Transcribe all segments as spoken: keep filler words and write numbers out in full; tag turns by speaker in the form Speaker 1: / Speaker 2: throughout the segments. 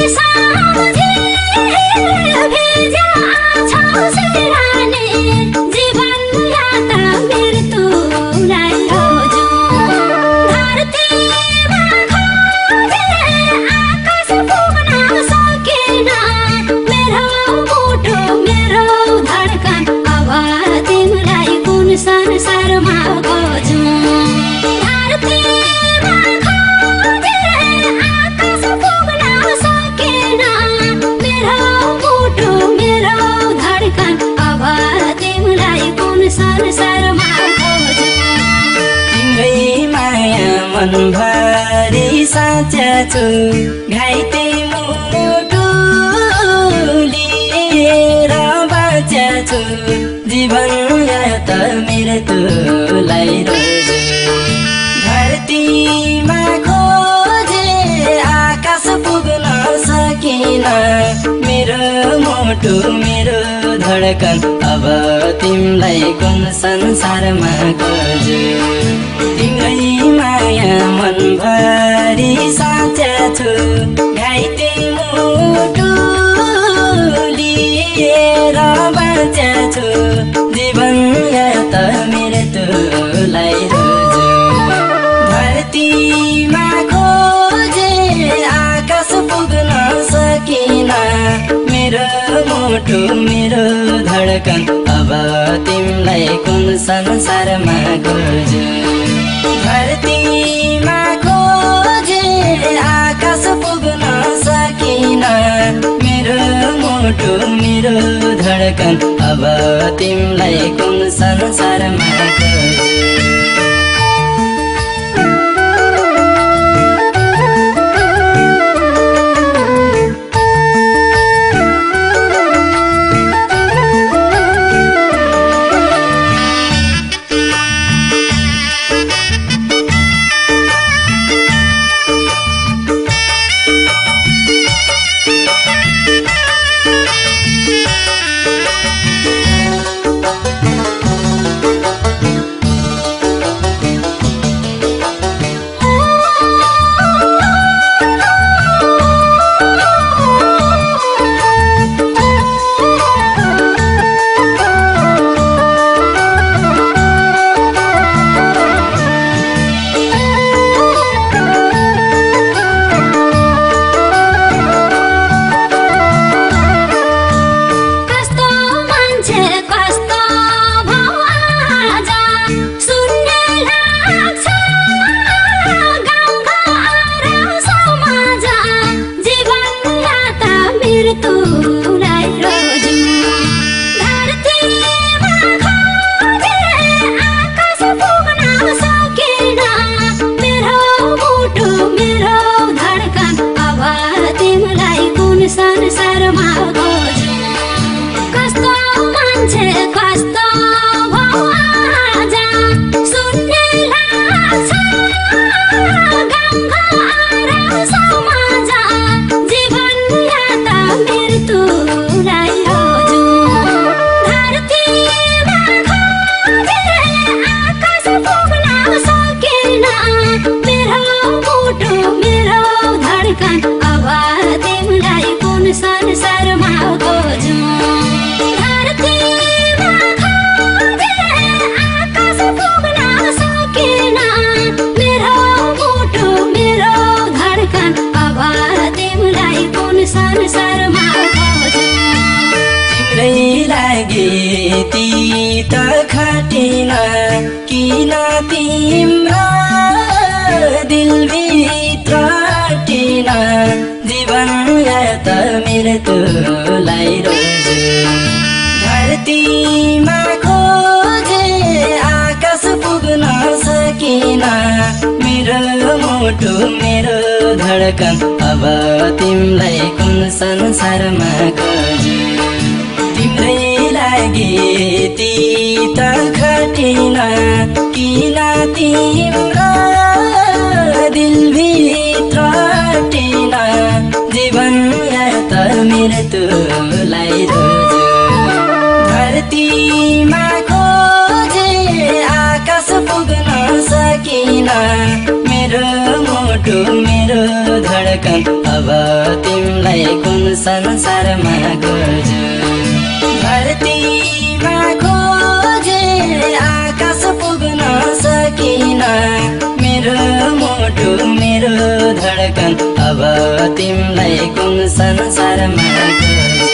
Speaker 1: मनभरि साँचा छु घाइते मुटु लिएर बाँचा छु जीवन त मृत्युलाई रोज्यो धरतीमा खोजे आकाश पुग्न सकिन मेरो मुटु मेरो धडकन अब तिमीलाई कुन संसारमा खोज्यो तिम्रै माया मनभरि साँचा छु घाइते मुटु लिएर बाँचा छु जीवन त मृत्युलाई रोज्यो धरतीमा खोजे आकाश पुग्न सकिन मेरो मुटु मेरो धडकन अब तिमीलाई कुन संसारमा खोज्यो धरतीमा खोजे आकाश पुग्न सकिन मेरो मुटु मेरो धडकन अब तिमीलाई कुन संसारमा खोज्यो किन तिम्रो दिलभित्र किन जीवन त मृत्युलाई रोज्यो धरतीमा खोजे आकाश पुग्न सकिन मेरो मुटु मेरो धडकन अब तिमीलाई कुन संसारमा खोज्यो तिम्रै लागि ती त खटिन किन तिम्रो दिलभित्र टिन जीवन त मृत्युलाई रोज्यो धरतीमा खोजे आकाश पुग्न सकिन मेरो मुटु मेरो धडकन अब तिमीलाई तिमीलाई कुन संसारमा खोज्छु धरतीमा खोजे आकाश पुग्न सकिन मेरो मुटु मेरो धडकन अब तिमीलाई कुन संसारमा खोज्छु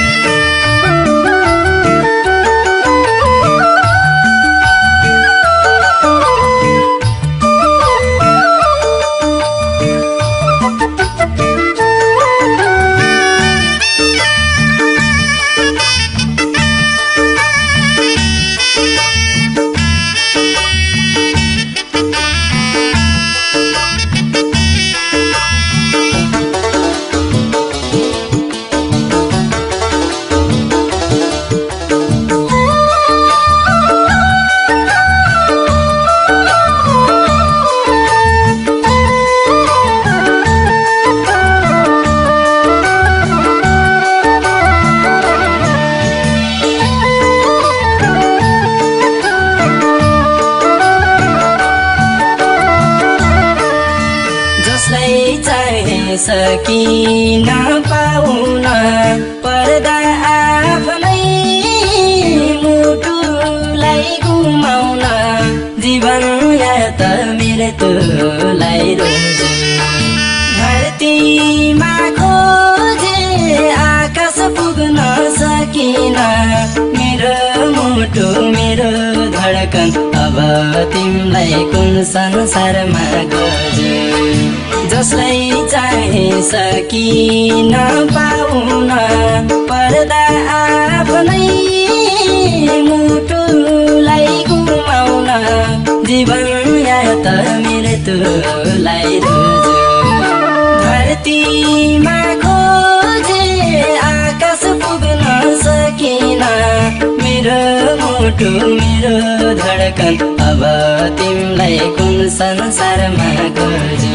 Speaker 1: सकिन पाउन पर्दा आफ्नै मुटुलाई गुमाउन जीवन या त मृत्युलाई रोज्छु धरतीमा खोजे आकाश पुग्न सकिन मेरो मुटु मेरो धडकन अब तिमीलाई कुन संसारमा खोज्छु जसलाई चाहे सकिन पाउन पर्दा आफ्नै मुटुलाई गुमाउन जीवन या त मृत्युलाई रोज्छु धरतीमा खोजे आकाश पुग्न सकिन मेरो मुटु मेरो धडकन अब तिमीलाई कुन संसारमा खोज्छु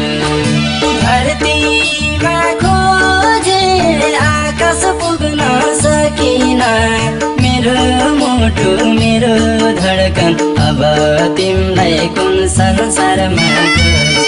Speaker 1: धरतीमा खोजे आकाश पुग्न सकिन मेरो मुटु मेरो धडकन अब तिमीलाई कुन संसारमा खोज्छु